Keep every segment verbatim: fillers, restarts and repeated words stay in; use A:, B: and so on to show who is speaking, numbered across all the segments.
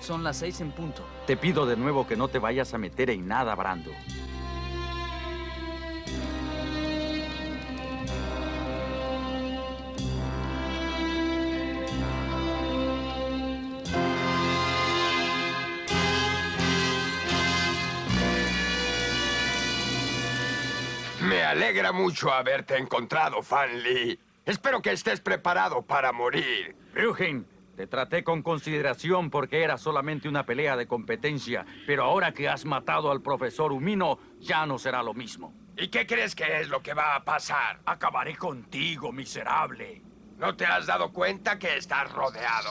A: Son las seis en punto.
B: Te pido de nuevo que no te vayas a meter en nada, Brando.
C: Me alegra mucho haberte encontrado, Fan Li. Espero que estés preparado para morir.
B: Ryujin, te traté con consideración porque era solamente una pelea de competencia, pero ahora que has matado al profesor Umino, ya no será lo mismo.
C: ¿Y qué crees que es lo que va a pasar?
B: Acabaré contigo, miserable.
C: ¿No te has dado cuenta que estás rodeado?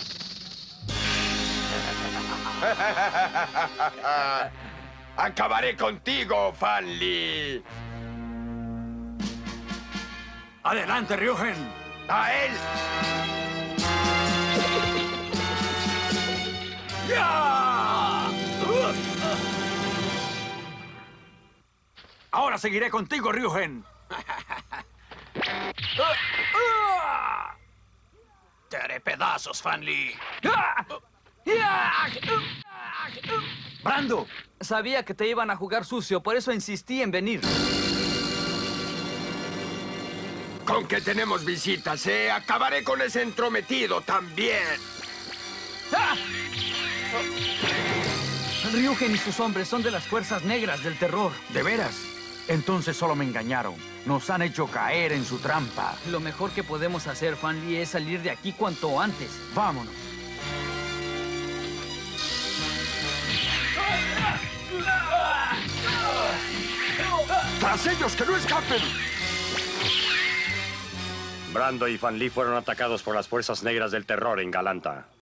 C: Acabaré contigo, Fan Li.
B: ¡Adelante, Ryujin!
C: ¡A él!
B: ¡Ya! Ahora seguiré contigo, Ryujin.
D: Te haré pedazos, Fan Li.
B: ¡Brando!
A: Sabía que te iban a jugar sucio, por eso insistí en venir.
C: Con que tenemos visitas, ¿eh? Acabaré con ese entrometido también.
A: ¡Ah! Ryujin y sus hombres son de las fuerzas negras del terror.
B: ¿De veras? Entonces solo me engañaron. Nos han hecho caer en su trampa.
A: Lo mejor que podemos hacer, Fan Li, es salir de aquí cuanto antes.
B: Vámonos.
C: ¡Tras ellos, que no escapen!
E: Brando y Fan Li fueron atacados por las fuerzas negras del terror en Galanta.